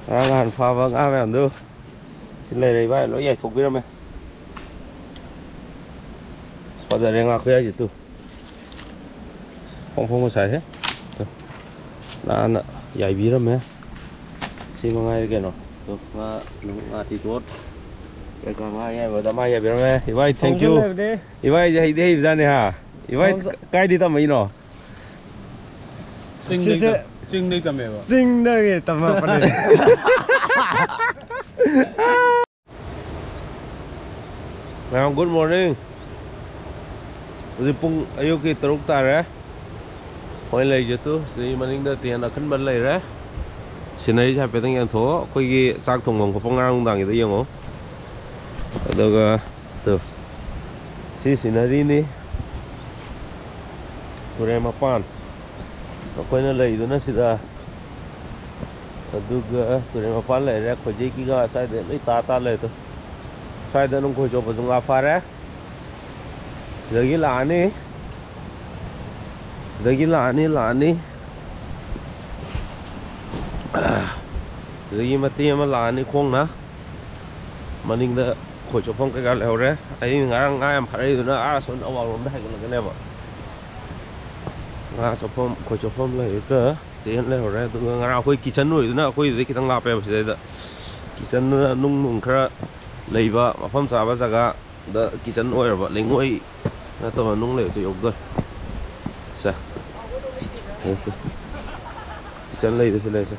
ngàn pha vâng ai mày đưa trên này này vậy nó dạy thuộc biết không mày bao giờ đang ngạc cái gì tu không có xài hết là dạy biết không mày xin mong ai cái nó được ngà thì tốt cái còn mai nghe vừa đã mai dạy biết không mày thì vậy thank you thì vậy dạy đi ra này hả thì vậy cái đi tao mấy nó Sing đây tầm nào? Sing đây tầm nào vậy? Now good morning. Pung ayo ki teruk tara. Hoi lai jatu si maning da tian akan ban lai ra. Sinai sa petang yang tho koi gi sak thong ngong ko pangang dang ida yang o. Aduga tu. Si sinari ni. Tore mapan. Koi na lai do na sida. Aduga tore mapan lai ra ko je ki ga sa de mai ta lai to. Sai da nong ko jo pa jung a fa ra. Lagi lani lagi mati ama lani khong na maning da khoi chopong ka gal hore ai ngarang am phare na a son awal rom da ha kan ne ba nga chopom khoi chopom le ka ten le hore tu ngara khoi kitchen noi na khoi de kitang la pe ba se da kitchen nung khara leiba mafam sa ba jaga da kitchen oi ba lengoi na to nung le tu yok ga sa kitchen lei de le sa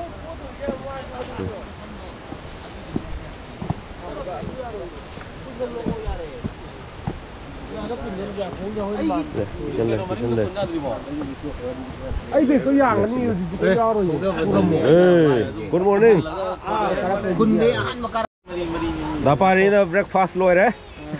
kitchen lei Ai về tôi giảng cái gì tôi giao rồi. Good morning. Kun de an makar. Dapari na breakfast loi re.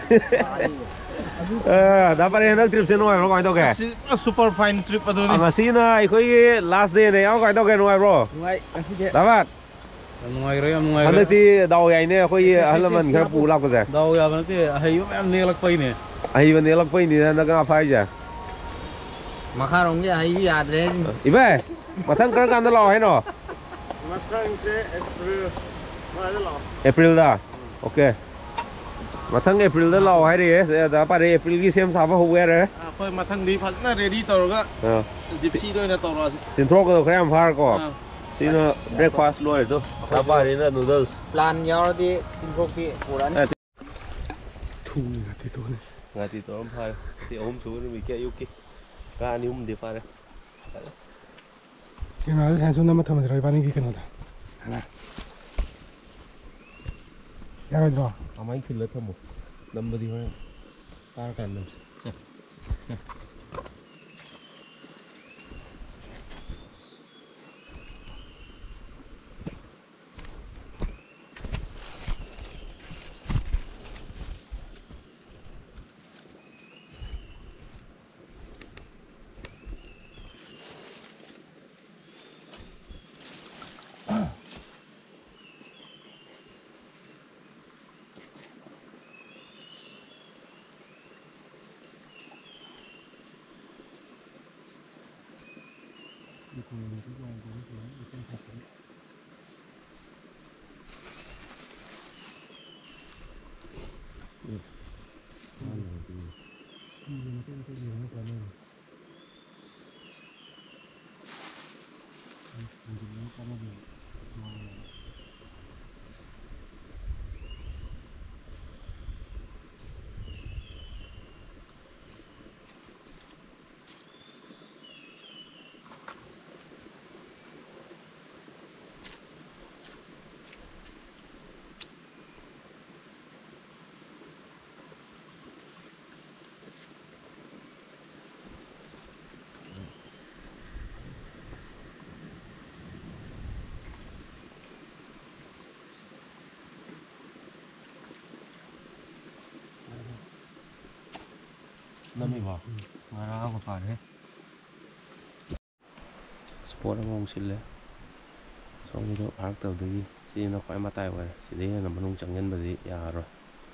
Dapari na trip se noi ro kai to ke. Super fine trip adu ni. Ngasi na ai khoi last day ne au kai to ke noi bro. Ngay cái gì Dapat. Ngai re am ngai. Hande ti dau yai ne khoi halaman khar pu lak ko ja. Dau ya ban ti hay am ne lak pai ne. Ai ban ne lak pai ni na ga phai ja. Makar ong ya hay ya de. Ibe. Mathang kar kan da lo hai no. Mathang se April. April da. Okay. Mathang April da lo hai ri se da pa ri April gi sem sa ba ho we re. Khoi mathang di phat na ready tor ga. Gypsy doi na tor ra. Tin thok ko khram phar ko. Sino breakfast loi to. Dapari na noodles. Plan yaw di tinrok di puran. Thu là thế thôi. Ngati to am phai. Ti om su ni mi ke yuki. Ka ni di phai. Cái nào thế chúng ta mất thời gian bao nhiêu cái nào đó. Hả? Ya rồi. Amai khil tha mo. Number di hoy. Tar kan nam. Năm đi vào, ngoài ra không phải hết. Sport nó không xin lẽ, xong rồi nó ác tàu đi, thì nó khỏi mặt tay vậy, thì đấy là mình không chẳng nhân gì, ya rồi.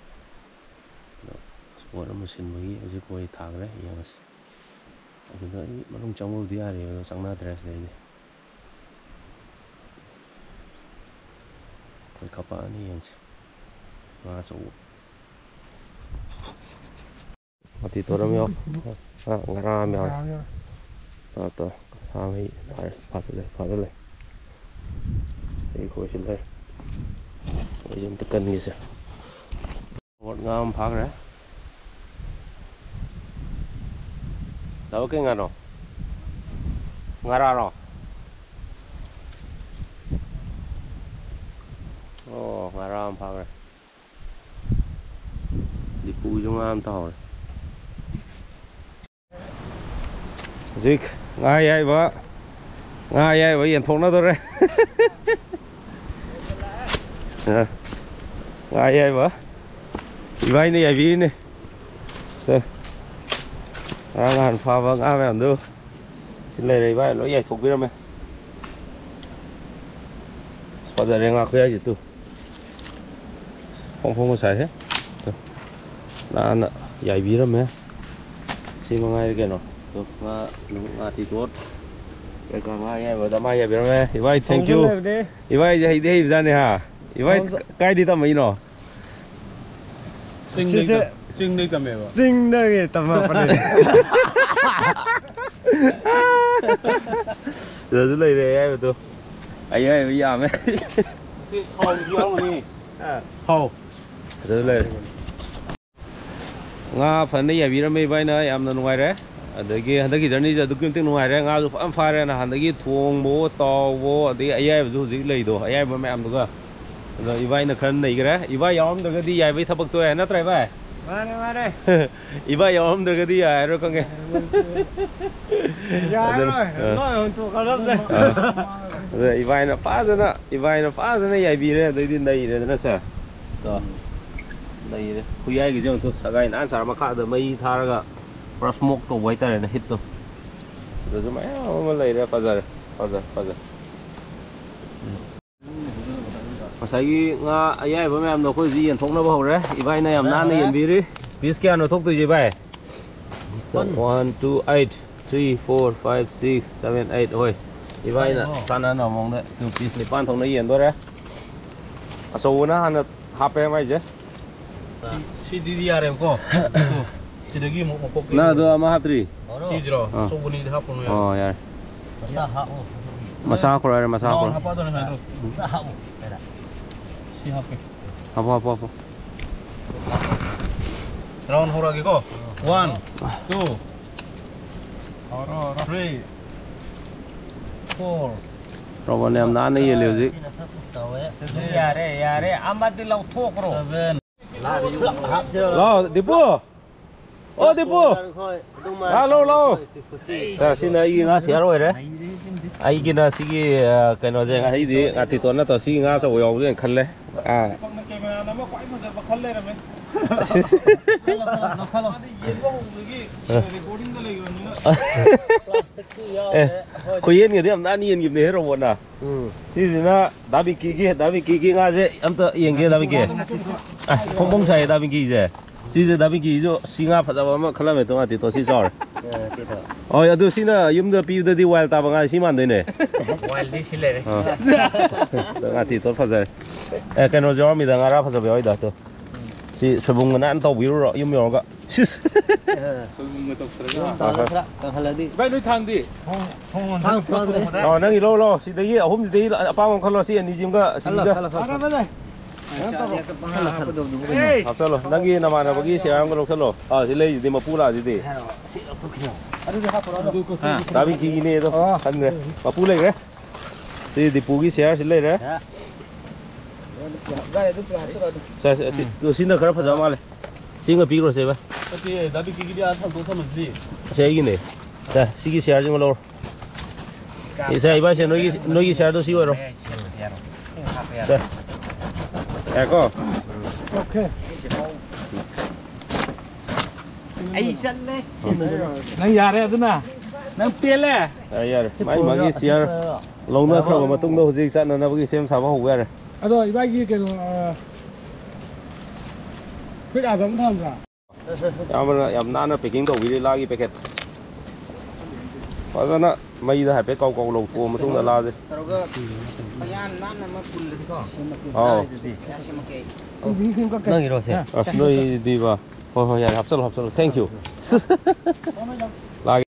Sport nó xin với cái gì coi thằng đấy, ya mas. Cái đó mình không trong đâu đi à, thì nó chẳng na dress đấy. Cái cặp này anh chị ngã số thì tôi làm nhau ngã ra nhau tôi làm ấy phát đây thì coi xin đây bây giờ tôi cần gì sẽ một ngam phát đấy đâu cái ngà nó ngà ra rồi ngà ra phát đấy đi pui trong ngam tao rồi dịch ngay ai vợ ngay ai vợ hiện thông nó thôi đấy ngay ai vợ vay này vì này ngàn pha vâng ai làm được trên này này vay lỗi dạy thuộc biết không em bao giờ đang ngạc cái gì tu không có xài hết là dạy biết không em xin mong ai cái nó được ngà thì tốt cái còn ai em vừa tao mai dạy biết không em thì vay thank you thì vay dạy đi ra này hả thì vay cái đi tao mấy nó Trinh đây tầm mèo. Trinh đây tầm mà phần này. Giờ dưới đây này em tôi. Anh ơi bây giờ mấy. Hầu gì này? Hầu. Dưới đây. Nga phần này giờ vì nó mấy bay nữa em nó ngoài đấy. Đấy cái giờ này giờ tôi kiếm tiền ngoài đấy Nga giúp em pha ra là hàng đấy thuồng bố to bố đấy ai em dù gì lấy đồ ai em với mẹ em được cơ. Rồi vậy nó khăn này cái đấy. Vậy ông được cái đi dài với thằng bậc tuổi nó trai vậy. Mà đây. Iba yom được cái đi à rồi con nghe. Dạ rồi. Nói hồn tụ cả lớp đây. Rồi Iba nó phá ra nó dài bị đấy đến đây rồi nó sẽ. Đó. Đây đấy. Khui ai cái gì thôi. Sao cái ăn sao mà khá được mấy thà ra brush smoke to white này nó hit to. Rồi chúng mày mà lấy ra phá ra. Mà sai nga ai với em đâu có gì hiện thông nó bao đấy. Iba này em nan này hiện bị đi. Bis kia nó thúc từ gì vậy? 1, 2, 8, 3, 4, 5, 6, 7, 8 thôi. Như vậy nè, san nó mong đấy. Từ piece này pan thông nó yên thôi đấy. Số nó hắn hấp em vậy chứ? Si DDR em ko. Si lagi mau pokok. Nah, tu ama hấp tri. Si jero. So buni hap pun ya. Oh ya. Masak ko masak ko. Apa tu nak tu? Si hap. Apa. Round ho lagi ko. 1, 2, 3, 4. Rồi bọn em đã này liều gì? Ya re, amat di lau thuốc rồi. 7. Lo, đi bùa. Ô đi bùa. Lâu. Xin ai ngã xé rồi đấy. Ai kia là xí cái nó gì ngã thấy gì? Ngã thì tuần là tao xí ngã sao rồi rồi khăn đấy. À. Con cái camera nó quậy mà giờ khăn lên rồi mày. Cô yên người thì em đã yên nghiệp này hết rồi bọn à. Xí gì nó đá bị kỳ ngã gì? Em tự yên kia đá bị kỳ. Không bông xài đá bị kỳ gì? Xí gì đá bị kỳ cho xí ngã phát ra mà khăn làm tôi thì tôi xí rồi. Ôi, tôi xin là yếm được piu được đi wild ta bằng ai xí màn đấy này. Wild đi xí lên. Ngã thì tôi phát ra. Cái nó gió mình đang ngã ra phát ra béo đó tôi. Si sebung ngana antau biru ro yum yo ga. Sebung ngetok serga. Còn hay là đi. Vậy đối thang đi. Không. Rồi nang lo si đấy hôm gì apa mong kalau si ani jim ga si ga. Apa lo nang nama na bagi si ang lo khalo. Si lei di mapula di di. Tapi gini itu kan ne. Mapula re. Si di pugi share si lei re. Xin được khá phải mà này. Xin người pi rồi xem vậy. Thì đã bị cái đi ăn thằng tôi thằng gì. Xe cái này. Đây, xin cái xe cho mà lâu. Thì xe bây giờ nói cái xe tôi xíu rồi. Đây. Có. Ok. Ai sân đấy. Nang già đấy tuh na. Nang piel đấy. Đây rồi. Mấy mà cái xe lâu nữa không mà tung đâu gì chắc nó cái xem sao mà hủ ra. Rồi, ba kia cái quyết à giống thằng cả. Em nãy nó packing đồ vì lagi packet. Có ra nó ꯃꯩꯗ ꯍꯥꯏꯐꯦꯠ ꯀꯥꯎ ꯂꯧꯊꯣꯛꯑ ꯃꯇꯨꯡꯗ ꯂꯥꯛꯑꯁꯦ ꯅꯪꯒꯤꯔꯣꯁꯦ ꯑꯁ ꯅꯣꯏꯗꯤꯕ ꯍꯣꯏ ꯍꯣꯏ ꯌꯥꯔꯦ ꯍꯥꯞꯆꯜꯂꯣ ꯊꯦꯡꯛ ꯌꯨ ꯂꯥꯛꯑꯒꯦ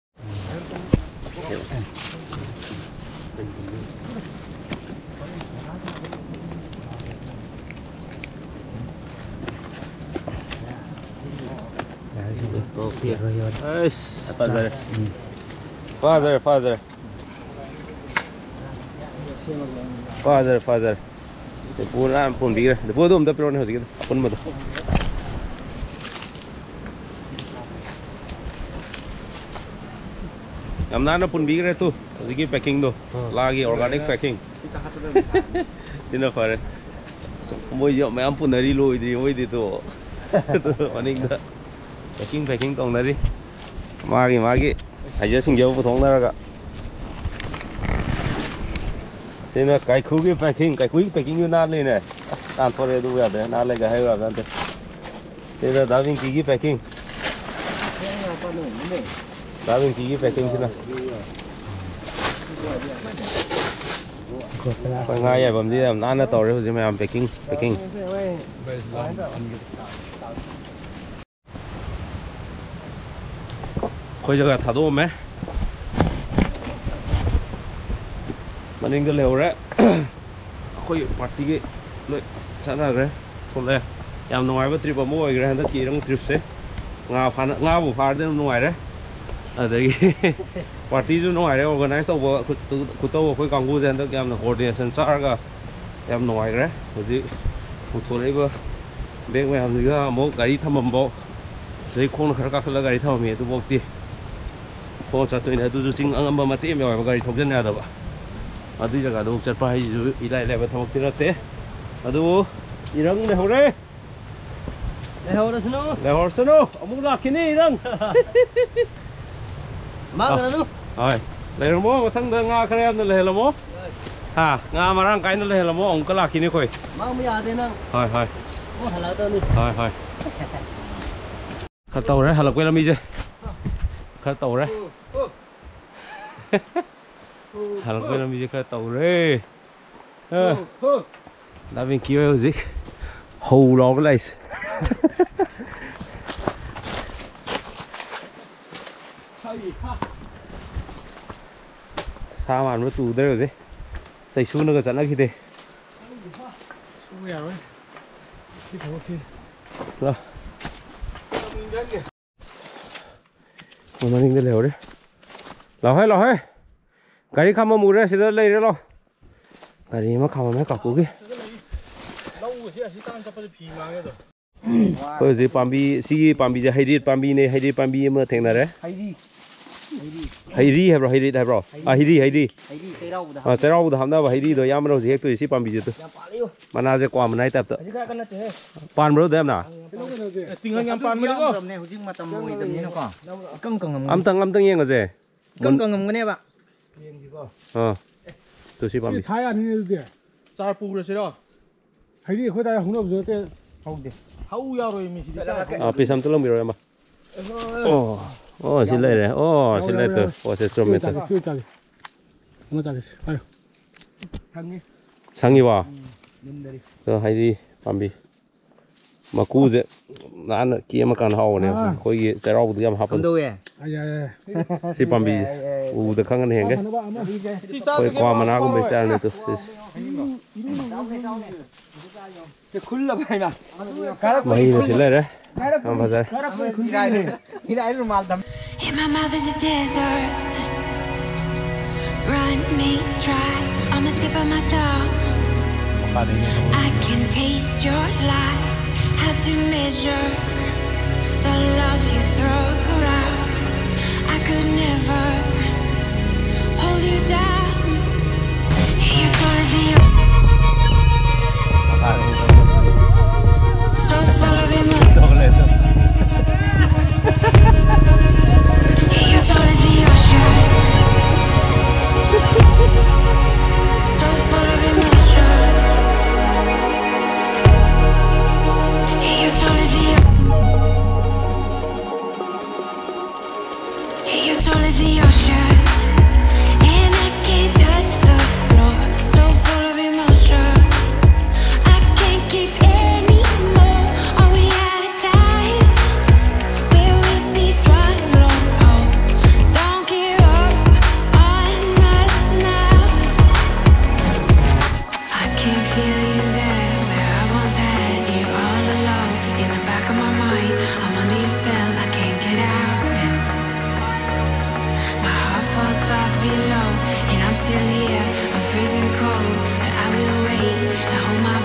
ꯑꯁ ꯐꯥꯖꯔꯦ ꯄꯨꯔꯥ ꯄꯨꯟꯕꯤꯈ꯭ꯔꯦ ꯗꯦꯄꯣꯗꯣ ꯑꯝꯇ ꯄꯤꯔꯛꯑꯣꯅꯦ ꯍꯧꯖꯤꯛꯀꯤꯗꯣ ꯑꯄꯨꯟꯕꯗꯣ ꯌꯥꯝ ꯅꯥꯟꯅ ꯄꯨꯟꯕꯤꯈ꯭ꯔꯦ ꯇꯨ ꯍꯧꯖꯤꯛꯀꯤ ꯄꯦꯛꯀꯤꯡꯗꯣ ꯂꯥꯒꯤ ꯑꯣꯔꯒꯥꯅꯤꯛ ꯄꯦꯛꯀꯤꯡ ꯁꯤꯅ ꯐꯔꯦ ꯃꯣꯏꯁꯨ ꯃꯌꯥꯝ ꯄꯨꯟꯅꯔꯤ ꯂꯣꯏꯗ꯭ꯔꯤ ꯃꯣꯏꯗꯤ ꯇꯣ ꯃꯅꯤꯡꯗ ꯄꯦꯛꯀꯤꯡ ꯇꯧꯅꯔꯤ ꯃꯥꯒꯤ ꯍꯩꯖ ꯁꯤꯡꯖꯕ ꯄꯨꯊꯣꯛꯅꯔꯒ sini kai kugi packing yu na le ne tan thore du ya de na le ga hai wa ga de sini davin kigi packing sini ko nga ya bam di na na tore hu ji ma packing khoi jaga thado me maning leure khoi party ge loi chana gre thole yam nuai ba trip mo oi gre handa ki rang trip se nga bu phar de nuai re adagi party ju nuai re organize to ku to khoi kangu je handa yam coordination char ga yam nuai gre hoji ku thole ba bek me ham ga mo gari thamam bo sei khon khar ka khla gari thamami tu bok ti khon sa tu ina tu ju sing angam ba mate me ba gari thok jan ya da ba अदु जगह दो चटपा है जो इलाइ लेबा थमक तिरते अदु इरंग ने होरे ले होरसनो अमु लाखिनी इरंग मागननु हाय लेरमो मथंग द nga खरे am ले हेलमो हा nga marang kai न ले हेलमो अंक लाखिनी खोय माग म यादे न हाय हाय ओ हला त नि हाय हाय खा तौरे हलक पे लमी जे खा तौरे Hal ko na music ka tawre. Davin kiyo music. Hầu lo cái này. Sao mà nó tù đây rồi gì? Xây su nó cái dẫn nó khi thế. Su ya rồi. Đi thằng chi. Rồi. Mà mình đi lèo đấy. Lo hết. Gari khăm mù ra, sẽ lấy ra lo. Gari mà khăm mà cọc cái. Ôi gì pambi, si pambi giờ pambi này pambi mà thèn nào đấy? Haydi hay bro. À haydi. À sẽ rau tham nào haydi rồi yam đâu gì hết tôi si pambi chứ tôi. Mà na sẽ qua mà này tập tự. Pan bro dem nào? Tinggal yang pan mana ko? Am tang yang cái gì? Căng ngầm cái này bạn. tôi si pambi. Thái anh như thế. Char pu rồi đó. Hay đi khối ta không được rồi thế. Không đi. Hau ya rồi mình chỉ. Pisam tu lắm rồi mà. xin lỗi đấy. Xin lỗi tôi. Sẽ trộm mệt. Nó chả cái. Sangi wa. Rồi hay đi pambi. Mà cú dễ nãy kia mà càng hậu này, coi gì sẽ rau tụi em hấp. Không đâu vậy. Si pambi, được khăng anh hẹn cái. Coi qua mà na cũng bị sao này tu. Mày nó xin lỗi đấy. Không phải sao. In my mouth is a desert, running dry on the tip of my tongue. I can taste your lies. How to measure the love you throw around. I could never hold you down. You're tall as the so full of emotion. You're tall as the ocean. So full of emotion. You're tall as the ocean, below, and I'm still here. I'm freezing cold, but I will wait. I hold my